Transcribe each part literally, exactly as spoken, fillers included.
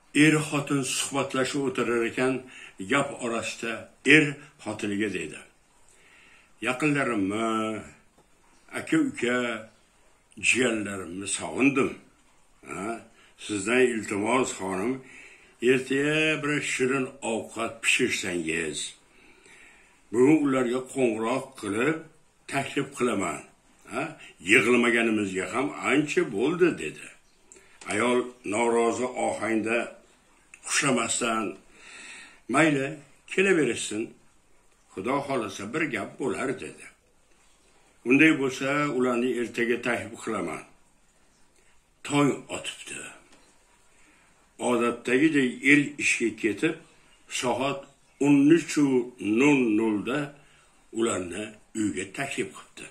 er xotin suhbatlashib o'tirar ekan, gap orasida er xotiniga dedi: "Yaqinlarimni, aka-uka, jiyanlarimni sog'indim. Ha, sizdan iltimos xonim, ertaga bir shirin ovqat pishirsangiz, bugun ularga qo'ng'iroq qilib taklif qilaman. Ha, yig'ilmaganimizga ham ancha bo'ldi" dedi. Ayol norozi ohangda xushlamasdan: "Mayli, kelaversin. Xudo xolasa bir gap bo'lar" dedi. "Unday bo'lsa, ularni ertaga taklif qilaman." Tong otibdi. Odatdagidek er ishga ketib, soat o'n uch nol nol da ularni uyga taklif qildi.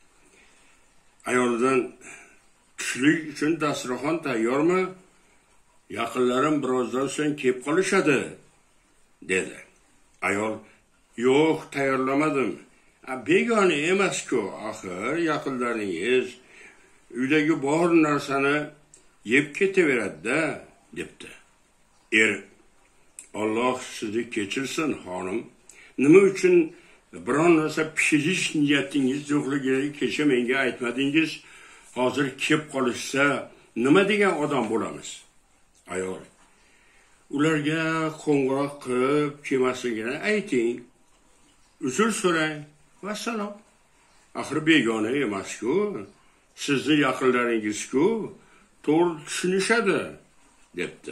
Ayoldan: "Tushlik uchun dasturxon tayyormi? Yaqinlarim birozdan so'ng kelib qolishadi" dedi. Ayol: "Yo'q, tayyorlamadim. Begona emas-ku, axir yaqinlaringiz uydagi bor narsani yeb ketaveradi-da" debdi. Er: "Alloh sizni kechirsin, xonim. Nima uchun biron narsa pishirish niyatingiz yo'qligini kecha menga aytmadingiz? Hozir kelib qolishsa, nima degan odam bo'lamiz?" Ayol: "Ularga qo'ng'iroq qilib kelmasligini ayting, uzr so'rang, vassalom. Axir begona emas-ku, sizni yaqinlaringiz-ku, to'g'ri tushunishadi" debdi.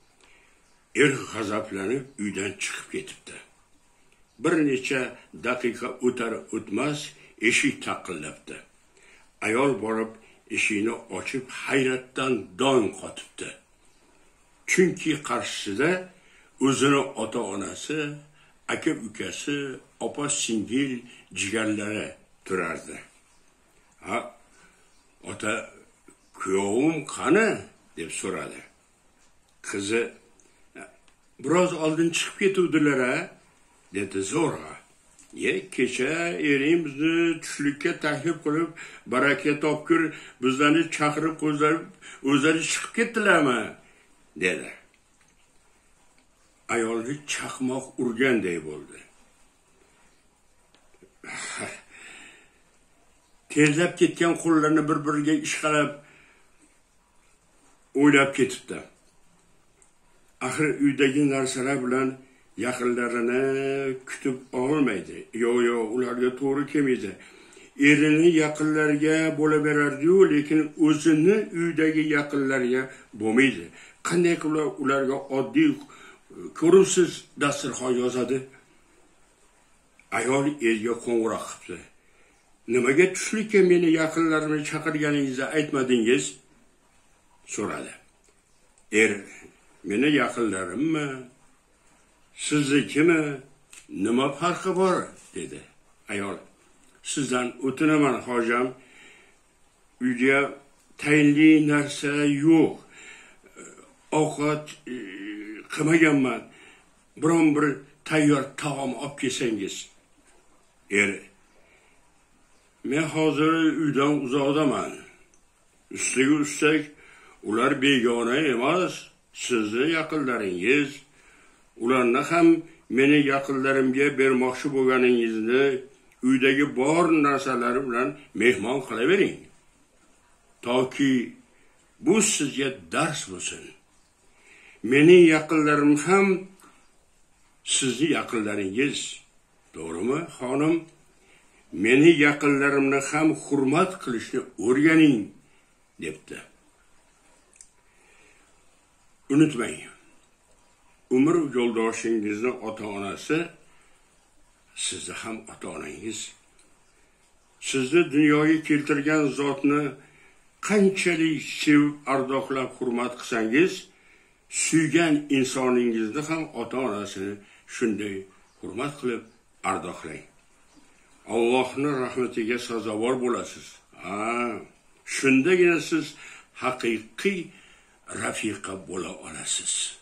Er g'azablanib uydan chiqib ketibdi. Bir necha daqiqa o'tar o'tmas eshik taqillabdi. Ayol borib eshikni ochib hayratdan dong qotibdi. Chunki qarshisida o'zini ota-onasi, aka-ukasi, opa-singil, jigarlari turardi. "Ha, ota, kuyovim qani?" deb so'radi. Qizi: "Biroz oldin chiqib ketuvdilar-a?" dedi zo'rg'a. "Ye, kecha ering bizni tushlikka taklif qilib, baraka topkur, bizlarni chaqirib qo'zlab, o'zlari chiqib ketdilarmi?" dedi. Ayolni chaqmoq urganday bo'ldi. Terlab ketgan qo'llarini bir-biriga ishqalab o'ylab ketibdi. Axir uydagi narsalar bilan yaqinlarini kutib olmaydi. Yo'q, yo'q, ularga to'g'ri kelmaydi. Erini yaqinlarga bo'laverardi-yu, lekin o'zini uydagi yaqinlarga bo'lmaydi. Qanday qilib ularga oddiy ko'rimsiz dasturxon yozadi? Ayol erga qo'ng'iroq qildi. "Nimaga tushlikka meni yaqinlarimni chaqirganingizni aytmadingiz?" so'radi. Er: "Meni yaqinlarimmi? Siznikimi? Nima farqi bor?" dedi. Ayol: "Sizdan o'tinaman, hojam. Uyda tayinli narsa yo'q. Ovqat qilmaganman. Biron bir tayyor taom olib kelsangiz." Er: "Men hozir uydan uzoqdaman. Ustiga ustak, ular begona emas, sizni yaqinlaringiz. Ularni ham meni yaqinlarimga bermoqchi bo'lganingizni uydagi bor narsalari bilan mehmon qilavering. Toki bu sizga dars bo'lsin. Meni yaqinlarim ham sizni yaqinlaringiz. To'g'rimi, xonim? Meni yaqinlarimni ham hurmat qilishni o'rganing" debdi. Unutmang, umr yo'ldoshingizni ota-onasi sizni ham ota-onangiz. Sizni dunyoga keltirgan zotni qanchalik sevib, ardoqlab, hurmat qilsangiz, suygan insoningizni ham ota-onasini shunday hurmat qilib ardoqlang. Allohning rahmatiga sazovor bo'lasiz. Ha, shundagina siz haqiqiy rafiqa bo'la olasiz.